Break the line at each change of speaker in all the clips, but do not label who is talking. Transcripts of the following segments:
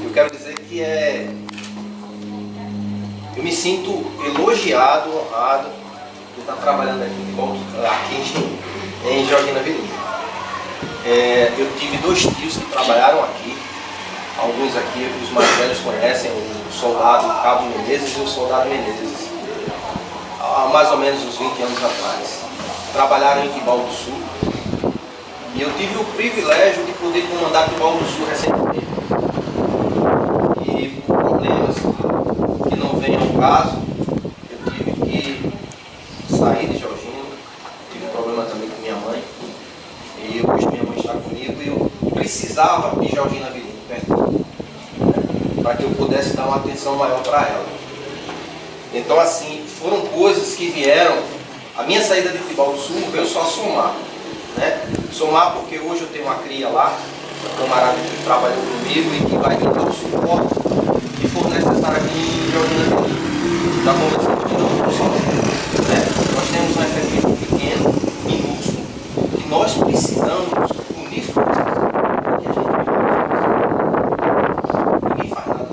eu quero dizer que eu me sinto elogiado, honrado de estar trabalhando aqui em Georgina Avelino. Eu tive 2 tios que trabalharam aqui, alguns aqui, os mais velhos conhecem, o soldado Cabo Menezes e o soldado Menezes, há mais ou menos uns 20 anos atrás. Trabalharam em Tibau do Sul e eu tive o privilégio de poder comandar Tibau do Sul recentemente. E por problemas que não vêm ao caso, eu tive que sair de Georgina, tive um problema também com minha mãe, e hoje minha mãe está comigo e eu precisava de Georgina Avelino perto, para que eu pudesse dar uma atenção maior para ela. Então assim, foram coisas que vieram. A minha saída de Tibau do Sul veio só somar, né? Somar porque hoje eu tenho uma cria lá, um camarada que trabalhou comigo e que vai me dar o suporte que for necessário aqui em Georgina Avelino. Já conversamos de novo, né? Nós temos um efetivo pequeno, minúsculo, que nós precisamos unir forças. Ninguém faz nada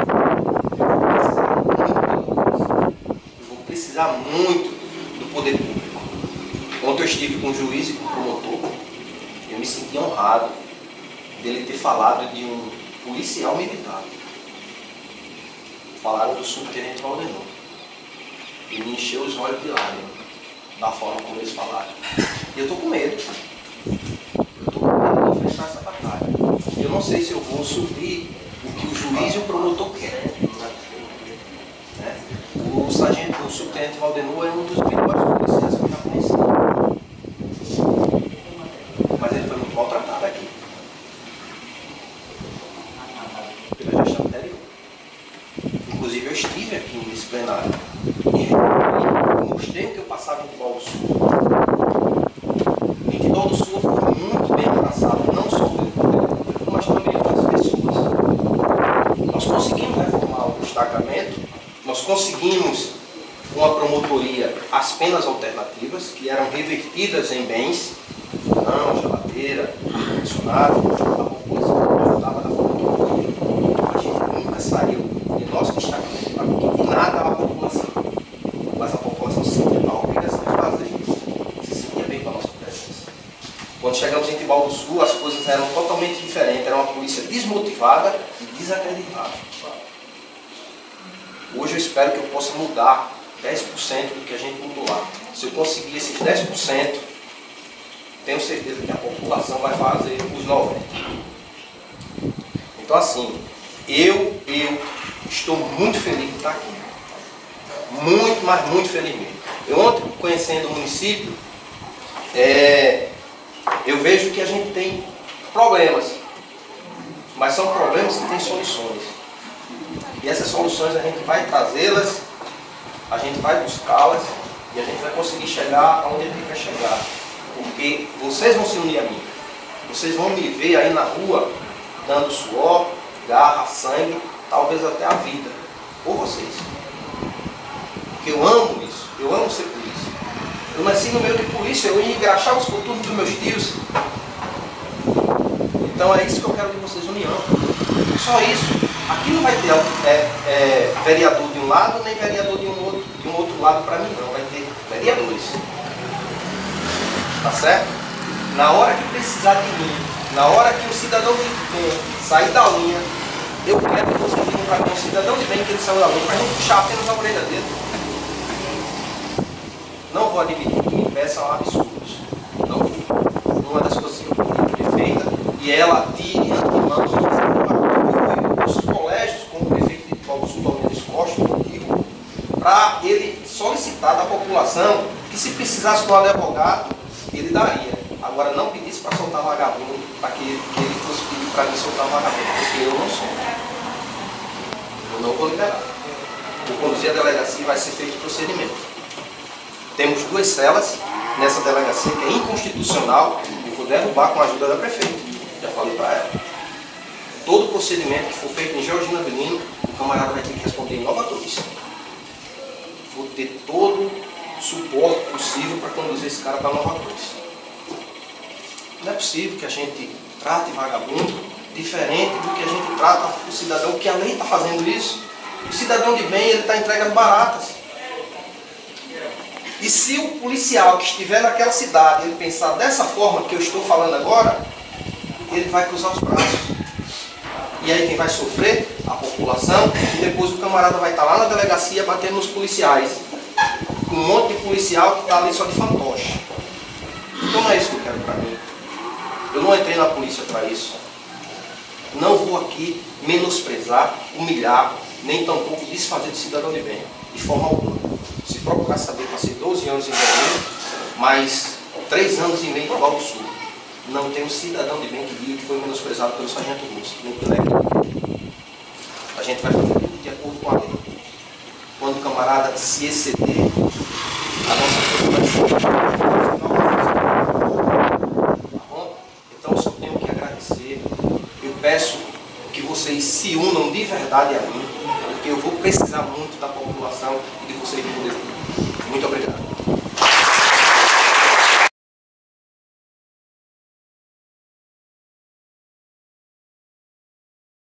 sozinho. Eu vou precisar muito do poder público. Ontem eu estive com o juiz e com o promotor. Eu me senti honrado dele ter falado de um policial militar. Falaram do subtenente Valdenor. E me encheu os olhos de lágrimas da forma como eles falaram. E eu estou com medo. Eu estou com medo de enfrentar essa batalha. Eu não sei se eu vou suprir o que o juiz e o promotor querem. Né? O subtenente Valdenor é um dos melhores policiais que eu já conheci. Mas ele foi muito maltratado aqui. Pela gestão anterior. Inclusive eu estive aqui nesse plenário e mostrei o que eu passava em Tibau do Sul. Em Tibau do Sul eu fui muito bem abraçado, não só pelo poder público, mas também pelas pessoas. Nós conseguimos reformar o destacamento, nós conseguimos uma promotoria às penas alternativas, que eram revertidas em bens, fogão, geladeira, ar-condicionado, a população ajudava na promotoria. A gente nunca saiu de nosso destacamento para pedir nada à população, mas a população se sentia na obrigação de fazer isso, se sentia bem com a nossa presença. Quando chegamos em Tibau do Sul, as coisas eram totalmente diferentes, era uma polícia desmotivada e desacreditada. Hoje eu espero que eu possa mudar 10% do que a gente mudou lá. Se eu conseguir esses 10%, tenho certeza que a população vai fazer os 90%. Então assim, eu estou muito feliz de estar aqui. Muito, mas muito feliz mesmo. Eu ontem, conhecendo o município, eu vejo que a gente tem problemas, mas são problemas que têm soluções. E essas soluções a gente vai trazê-las, a gente vai buscá-las e a gente vai conseguir chegar aonde a gente quer chegar. Porque vocês vão se unir a mim. Vocês vão me ver aí na rua dando suor, garra, sangue, talvez até a vida. Por vocês. Porque eu amo isso. Eu amo ser polícia. Eu nasci no meio de polícia, eu ia engraxar os coturnos dos meus tios. Então é isso que eu quero de vocês, união. Só isso. Aqui não vai ter vereador de um lado, nem vereador de um outro lado para mim, não. Vai ter vereadores. Tá certo? Na hora que precisar de mim, na hora que o cidadão de bem sair da linha, eu quero que vocês digam para mim, o cidadão de bem que ele saiu da linha, para a gente puxar apenas a orelha dele. Não vou admitir que me peçam absurdos. Não vou. Uma das coisas que eu pedi ter feita, e ela tire de antemão os colégios, como o prefeito de Tibau do Sul, Valdenor Costa, contigo, para ele solicitar da população que se precisasse de um advogado, ele daria. Agora não pedisse para soltar vagabundo, para que ele fosse pedir para mim soltar vagabundo, porque eu não sou. Eu não vou liberar. Vou conduzir a delegacia e vai ser feito o procedimento. Temos 2 celas nessa delegacia que é inconstitucional e vou derrubar com a ajuda da prefeita. Já falei para ela. Todo procedimento que for feito em Georgina Avelino, o camarada vai ter que responder em Nova Cruz. Vou ter todo o suporte possível para conduzir esse cara para Nova Cruz. Não é possível que a gente trate vagabundo diferente do que a gente trata o cidadão, que a lei está fazendo isso. O cidadão de bem, ele está entregando baratas. E se o policial que estiver naquela cidade, ele pensar dessa forma que eu estou falando agora, ele vai cruzar os braços. E aí quem vai sofrer? A população. E depois o camarada vai estar lá na delegacia batendo nos policiais. Com um monte de policial que está ali só de fantoche. Então não é isso que eu quero para mim. Eu não entrei na polícia para isso. Não vou aqui menosprezar, humilhar, nem tampouco desfazer de cidadão de bem. De forma alguma. Se procurar saber, passei 12 anos em Belém, mais 3 anos e meio no Val do Sul. Não tem um cidadão de bem que diga que foi menosprezado pelo sargento Lúcio, nem pelo Hélio. A gente vai fazer tudo de acordo com a lei. Quando o camarada se exceder, a nossa coisa vai ser. Tá bom? Então eu só tenho que agradecer. Eu peço que vocês se unam de verdade a mim, porque eu vou precisar muito da população e de vocês. Muito obrigado.